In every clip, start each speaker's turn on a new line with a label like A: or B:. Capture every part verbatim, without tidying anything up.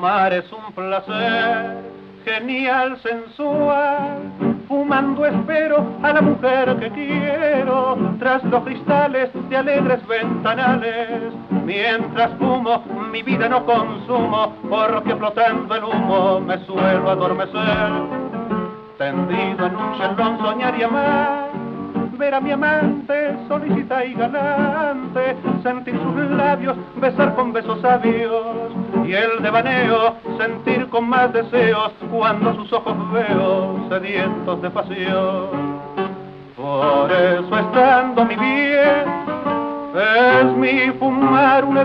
A: Amar es un placer genial, sensual. Fumando espero a la mujer que quiero, tras los cristales de alegres ventanales. Mientras fumo, mi vida no consumo, porque flotando el humo me suelo adormecer. Tendido en un chelón soñar y amar, ver a mi amante solícita y galante, sentir sus labios besar con besos sabios, y el devaneo sentir con más deseos cuando sus ojos veo sedientos de pasión. Por eso estando mi bien, es mi fumar un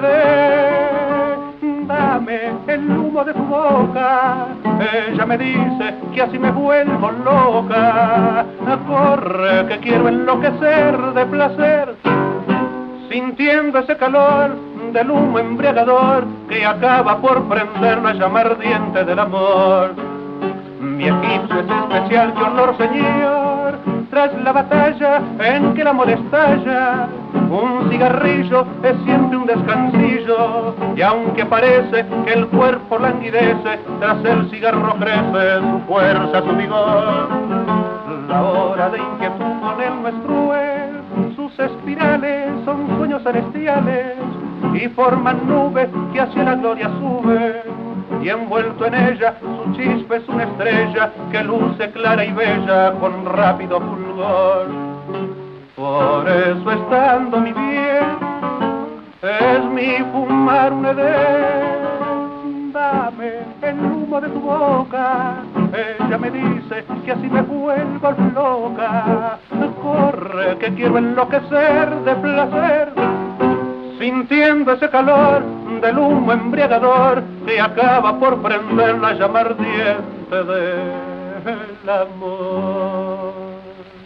A: edén. Dame el humo de tu boca, ella me dice que así me vuelvo loca. Corre que quiero enloquecer de placer, sintiendo ese calor del humo embriagador que acaba por prender la llama ardiente del amor. Mi egipcio es especial, que honor señor, tras la batalla en que el amor estalla. Un cigarrillo es siempre un descansillo, y aunque parece que el cuerpo languidece, tras el cigarro crece su fuerza, su vigor. La hora de inquietud con él no es cruel, sus espirales son sueños celestiales y forman nubes que hacia la gloria suben. Y envuelto en ella su chispa es una estrella que luce clara y bella con rápido fulgor. Por eso estando mi bien, es mi fumar un edén. Dame el humo de tu boca, ella me dice que así me vuelvo loca. Corre que quiero enloquecer de placer, sintiendo ese calor del humo embriagador que acaba por prender la llama ardiente del amor.